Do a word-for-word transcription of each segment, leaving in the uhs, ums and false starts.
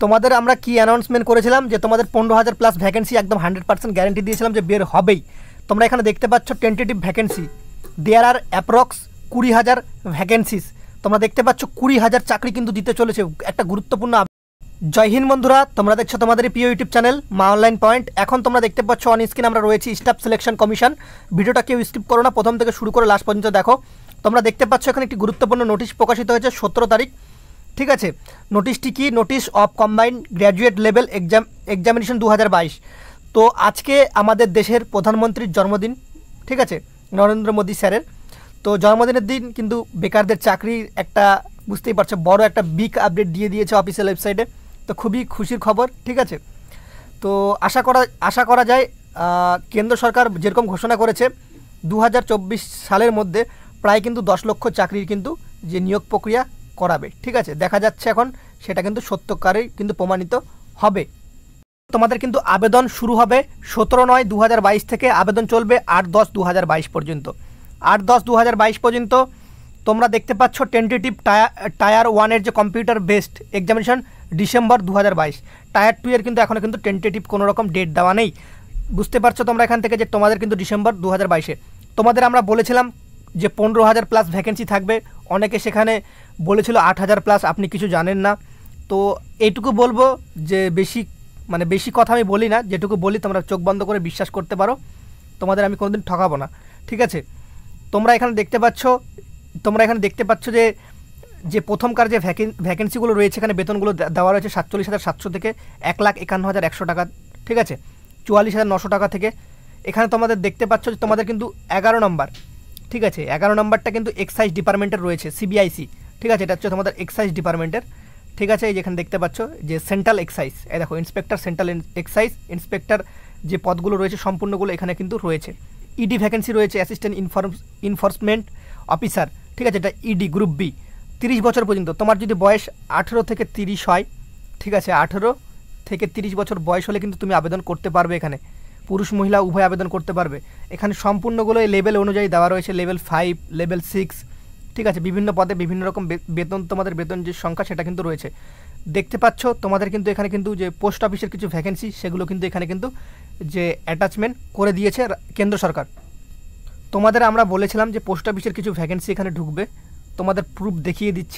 তোমাদের আমরা কি অ্যানাউন্সমেন্ট করেছিলাম যে তোমাদের পনেরো হাজার প্লাস ভ্যাকেন্সি একদম হান্ড্রেড পার্সেন্ট গ্যারেন্টি দিয়েছিলাম যে বের হবেই। তোমরা এখানে দেখতে পাচ্ছ tentative vacancy, there are approx কুড়ি হাজার ভ্যাকেন্সিস। তোমরা দেখতে পাচ্ছ কুড়ি হাজার চাকরি কিন্তু দিতে চলেছে, একটা গুরুত্বপূর্ণ। জয় হিন্দ বন্ধুরা, তোমরা দেখছো তোমাদের প্রিয় YouTube channel Maa online point. এখন তোমরা দেখতে পাচ্ছ অন স্ক্রিন আমরা রয়েছি স্টাফ সিলেকশন কমিশন। ভিডিওটা কেউ স্কিপ করো না, প্রথম থেকে শুরু করে লাস্ট পর্যন্ত দেখো। তোমরা দেখতে পাচ্ছ এখানে একটি গুরুত্বপূর্ণ নোটিশ প্রকাশিত হয়েছে সতেরো তারিখ, ঠিক আছে। নোটিশটি কি? Notice of combined graduate level exam examination দু হাজার বাইশ। তো আজকে আমাদের দেশের প্রধানমন্ত্রীর জন্মদিন, ঠিক আছে, নরেন্দ্র মোদী স্যারের। তো জন্মদিনের দিন কিন্তু বেকারদের চাকরির একটা, বুঝতেই পারছো, বড় একটা বিগ আপডেট দিয়ে দিয়েছে অফিসিয়াল ওয়েবসাইটে। তো খুবই খুশির খবর, ঠিক আছে। তো আশা করা আশা করা যায় কেন্দ্র সরকার যেরকম ঘোষণা করেছে দু হাজার চব্বিশ সালের মধ্যে প্রায় কিন্তু দশ লক্ষ চাকরির কিন্তু যে নিয়োগ প্রক্রিয়া করাবে, ঠিক আছে। দেখা যাচ্ছে এখন সেটা কিন্তু সত্যকারেই কিন্তু প্রমাণিত হবে। তোমাদের কিন্তু আবেদন শুরু হবে সতেরো নয় দু হাজার বাইশ থেকে, আবেদন চলবে আট দশ দু হাজার বাইশ পর্যন্ত। আট দশ দু হাজার বাইশ পর্যন্ত তোমরা দেখতে পাচ্ছ টেন্টেটিভ টায়ার টায়ার ওয়ানের যে কম্পিউটার বেসড এক্সামিনেশন ডিসেম্বর দু হাজার বাইশ। টায়ার টু এর কিন্তু এখনও কিন্তু টেন্টেটিভ কোনো রকম ডেট দেওয়া নেই। বুঝতে পারছো তোমরা এখান থেকে যে তোমাদের কিন্তু ডিসেম্বর দু হাজার বাইশে। তোমাদের আমরা বলেছিলাম যে পনেরো হাজার প্লাস ভ্যাকেন্সি থাকবে, অনেকে সেখানে বলেছিল আট হাজার প্লাস, আপনি কিছু জানেন না। তো এইটুকু বলবো যে বেশি মানে বেশি কথা আমি বলি না, যেটুকু বলি তোমরা চোখ বন্ধ করে বিশ্বাস করতে পারো, তোমাদের আমি কোনোদিন ঠকাবো না, ঠিক আছে। তোমরা এখানে দেখতে পাচ্ছ তোমরা এখানে দেখতে পাচ্ছ যে যে প্রথমকার যে ভ্যাকেন ভ্যাকেন্সিগুলো রয়েছে এখানে বেতনগুলো দেওয়া রয়েছে সাতচল্লিশ হাজার সাতশো থেকে এক লাখ একান্ন হাজার একশো টাকা, ঠিক আছে, চুয়াল্লিশ হাজার নশো টাকা থেকে। এখানে তোমাদের দেখতে পাচ্ছ যে তোমাদের কিন্তু এগারো নম্বর, ঠিক আছে, এগারো নম্বরটা কিন্তু এক্সাইজ ডিপার্টমেন্টের রয়েছে, সিবিআইসি, ঠিক আছে। এটা হচ্ছে তোমাদের এক্সাইজ ডিপার্টমেন্টের, ঠিক আছে। এই যেখানে দেখতে পাচ্ছ যে সেন্ট্রাল এক্সাইজ, এই দেখো ইন্সপেক্টর সেন্ট্রাল এক্সাইজ ইন্সপেক্টর যে পদগুলো রয়েছে সম্পূর্ণগুলো এখানে কিন্তু রয়েছে। ইডি ভ্যাকেন্সি রয়েছে অ্যাসিস্ট্যান্ট ইনফর্ম ইনফোর্সমেন্ট অফিসার, ঠিক আছে, এটা ইডি গ্রুপ বি, তিরিশ বছর পর্যন্ত। তোমার যদি বয়স আঠেরো থেকে তিরিশ হয়, ঠিক আছে, আঠেরো থেকে তিরিশ বছর বয়স হলে কিন্তু তুমি আবেদন করতে পারবে। এখানে পুরুষ মহিলা উভয় আবেদন করতে পারবে। এখানে সম্পূর্ণগুলো লেভেল অনুযায়ী দেওয়া রয়েছে, লেভেল ফাইভ, লেভেল সিক্স, ঠিক আছে। বিভিন্ন পদে বিভিন্ন রকম বেতন, তোমাদের বেতন যে সংখ্যা সেটা কিন্তু রয়েছে। দেখতে পাচ্ছ তোমাদের কিন্তু এখানে কিন্তু যে পোস্ট অফিসের কিছু ভ্যাকেন্সি সেগুলো কিন্তু এখানে কিন্তু যে অ্যাটাচমেন্ট করে দিয়েছে কেন্দ্র সরকার। তোমাদের আমরা বলেছিলাম যে পোস্ট অফিসের কিছু ভ্যাকেন্সি এখানে ঢুকবে, তোমাদের প্রুফ দেখিয়ে দিচ্ছি।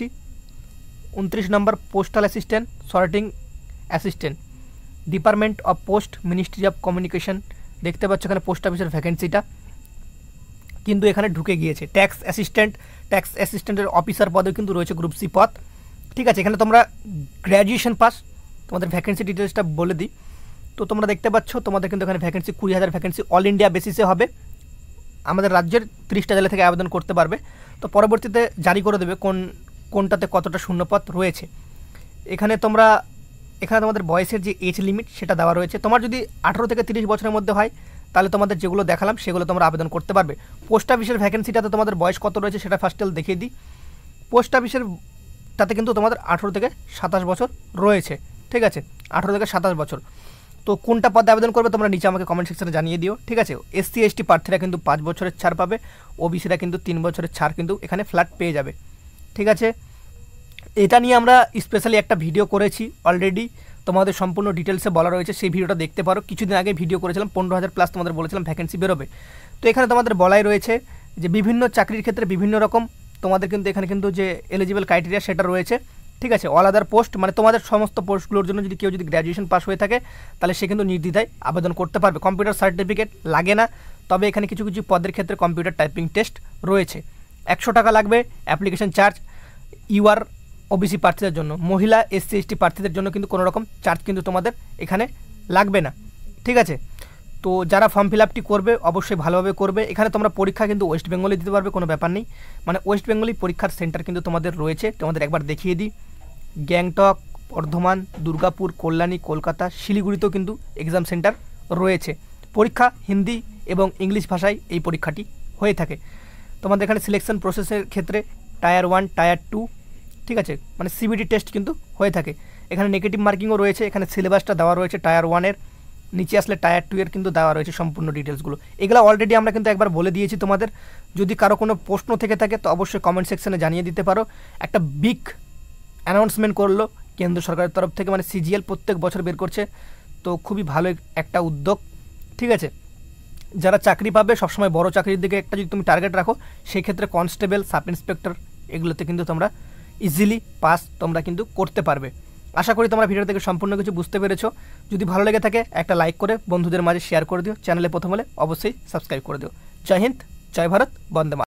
উনত্রিশ number postal assistant, sorting assistant, department of post, ministry of communication. দেখতে পাচ্ছ এখানে পোস্ট অফিসের ভ্যাকেন্সিটা কিন্তু এখানে ঢুকে গিয়েছে। ট্যাক্স অ্যাসিস্ট্যান্ট, ট্যাক্স অ্যাসিস্ট্যান্টের অফিসার পদেও কিন্তু রয়েছে গ্রুপ সি পদ, ঠিক আছে। এখানে তোমরা গ্র্যাজুয়েশন পাস, তোমাদের ভ্যাকেন্সি ডিটেলসটা বলে দিই। তো তোমরা দেখতে পাচ্ছ তোমাদের কিন্তু এখানে ভ্যাকেন্সি কুড়ি হাজার ভ্যাকেন্সি অল ইন্ডিয়া বেসিসে হবে। আমাদের রাজ্যের তিরিশটা জেলা থেকে আবেদন করতে পারবে। তো পরবর্তীতে জারি করে দেবে কোন কোনটাতে কতটা শূন্যপদ রয়েছে। এখানে তোমরা এখানে তোমাদের বয়সের যে এজ লিমিট সেটা দেওয়া রয়েছে। তোমার যদি আঠেরো থেকে তিরিশ বছরের মধ্যে হয় তাহলে তোমাদের যেগুলো দেখালাম সেগুলো তোমরা আবেদন করতে পারবে। পোস্ট অফিসের ভ্যাকেন্সিটাতে তোমাদের বয়স কত রয়েছে সেটা ফার্স্ট দেখিয়ে দিই। পোস্ট অফিসের তাতে কিন্তু তোমাদের আঠেরো থেকে সাতাশ বছর রয়েছে, ঠিক আছে, আঠেরো থেকে সাতাশ বছর। তো কোনটা পদে আবেদন করবে তোমরা নিচে আমাকে কমেন্ট সেকশনে জানিয়ে দিও, ঠিক আছে। এসসি এসটি প্রার্থীরা কিন্তু পাঁচ বছরের ছাড় পাবে, ওবিসিরা কিন্তু তিন বছরের ছাড় কিন্তু এখানে ফ্ল্যাট পেয়ে যাবে, ঠিক আছে। এটা নিয়ে আমরা স্পেশালি একটা ভিডিও করেছি অলরেডি, তোমাদের সম্পূর্ণ ডিটেলসে বলা রয়েছে, সেই ভিডিওটা দেখতে পারো। কিছুদিন আগে ভিডিও করেছিলাম, পনেরো হাজার প্লাস তোমাদের বলেছিলাম ভ্যাকেন্সি বেরোবে। তো এখানে তোমাদের বলাই রয়েছে যে বিভিন্ন চাকরির ক্ষেত্রে বিভিন্ন রকম তোমাদের কিন্তু এখানে কিন্তু যে এলিজিবল ক্রাইটেরিয়া সেটা রয়েছে, ঠিক আছে। অল আদার পোস্ট মানে তোমাদের সমস্ত পোস্টগুলোর জন্য যদি কেউ যদি গ্র্যাজুয়েশন পাস হয়ে থাকে তাহলে সে কিন্তু নির্দ্বিধায় আবেদন করতে পারবে। কম্পিউটার সার্টিফিকেট লাগে না, তবে এখানে কিছু কিছু পদের ক্ষেত্রে কম্পিউটার টাইপিং টেস্ট রয়েছে। একশো টাকা লাগবে অ্যাপ্লিকেশন চার্জ ইউআর ওবিসি প্রার্থীদের জন্য। মহিলা এসসি এসটি প্রার্থীদের জন্য কিন্তু কোনো রকম চার্জ কিন্তু তোমাদের এখানে লাগবে না, ঠিক আছে। তো যারা ফর্ম ফিল আপটি করবে অবশ্যই ভালোভাবে করবে। এখানে তোমরা পরীক্ষা কিন্তু ওয়েস্ট বেঙ্গলে দিতে পারবে, কোনো ব্যাপার নেই, মানে ওয়েস্ট বেঙ্গলই পরীক্ষার সেন্টার কিন্তু তোমাদের রয়েছে। তোমাদের একবার দেখিয়ে দিই, গ্যাংটক, বর্ধমান, দুর্গাপুর, কল্যাণী, কলকাতা, শিলিগুড়িতেও কিন্তু এক্সাম সেন্টার রয়েছে। পরীক্ষা হিন্দি এবং ইংলিশ ভাষায় এই পরীক্ষাটি হয়ে থাকে। তোমাদের এখানে সিলেকশন প্রসেসের ক্ষেত্রে টায়ার ওয়ান, টায়ার টু, ঠিক আছে, মানে সিবিটি টেস্ট কিন্তু হয়ে থাকে। এখানে নেগেটিভ মার্কিংও রয়েছে, এখানে সিলেবাসটা দেওয়া রয়েছে টায়ার ওয়ানের, নিচে আসলে টায়ার টু এর কিন্তু দেওয়া রয়েছে সম্পূর্ণ ডিটেলসগুলো। এগুলো অলরেডি আমরা কিন্তু একবার বলে দিয়েছি তোমাদের। যদি কারো কোনো প্রশ্ন থেকে থাকে তো অবশ্যই কমেন্ট সেকশনে জানিয়ে দিতে পারো। একটা বিগ অ্যানাউন্সমেন্ট করলো কেন্দ্র সরকারের তরফ থেকে, মানে সিজিএল প্রত্যেক বছর বের করছে। তো খুবই ভালো একটা উদ্যোগ, ঠিক আছে। যারা চাকরি পাবে সবসময় বড় চাকরির দিকে একটা যদি তুমি টার্গেট রাখো, সেই ক্ষেত্রে কনস্টেবল, সাব ইন্সপেক্টর এগুলোতে কিন্তু তোমরা ইজিলি পাস তোমরা কিন্তু করতে পারবে। আশা করি তোমরা ভিডিও থেকে সম্পূর্ণ কিছু বুঝতে পেরেছো। যদি ভালো লেগে থাকে একটা লাইক করে বন্ধুদের মাঝে শেয়ার করে দিও। চ্যানেলে প্রথম হলে অবশ্যই সাবস্ক্রাইব করে দিও। জয় হিন্দ, জয় ভারত, বন্দে মাতরম।